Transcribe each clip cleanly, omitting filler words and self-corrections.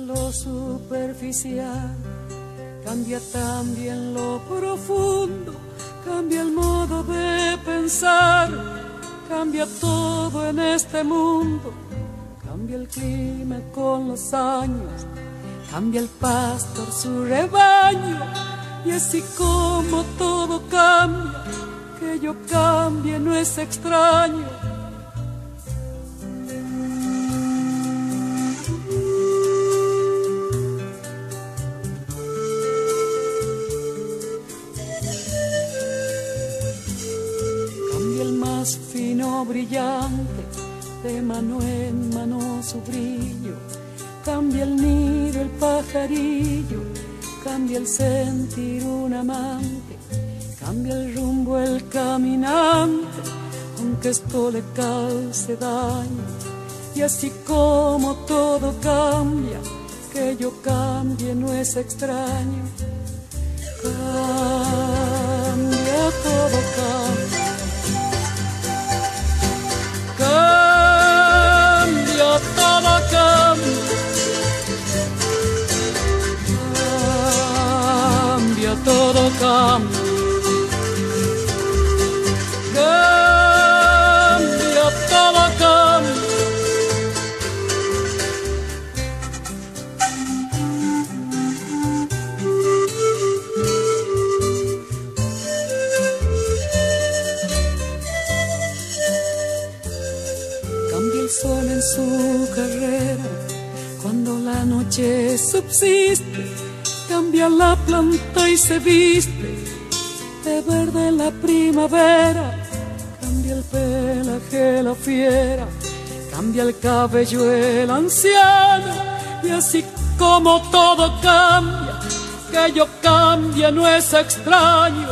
lo superficial, cambia también lo profundo, cambia el modo de pensar, cambia todo en este mundo, cambia el clima con los años, cambia el pastor su rebaño, y así como todo cambia, que yo cambie no es extraño. Fino brillante, de mano en mano su brillo, cambia el nido el pajarillo, cambia el sentir un amante, cambia el rumbo el caminante, aunque esto le cause daño. Y así como todo cambia, que yo cambie no es extraño. Cambia, todo cambia. Cambia, todo cambia. Cambia, todo cambia. Cambia, todo cambia. Cambia el sol en su carrera, cuando la noche subsiste, cambia la planta y se viste de verde la primavera, cambia el pelaje la fiera, cambia el cabello el anciano, y así como todo cambia, que yo cambie no es extraño.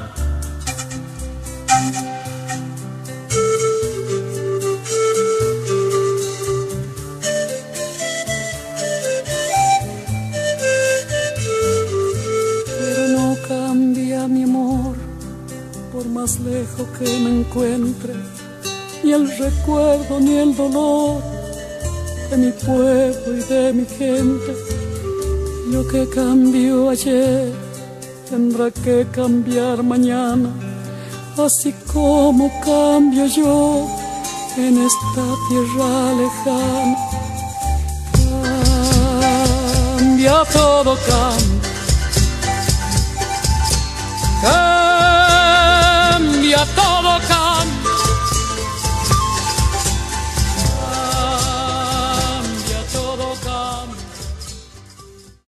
Mi amor, por más lejos que me encuentre, ni el recuerdo ni el dolor de mi pueblo y de mi gente. Lo que cambió ayer tendrá que cambiar mañana, así como cambio yo en esta tierra lejana. Cambia, todo cambia.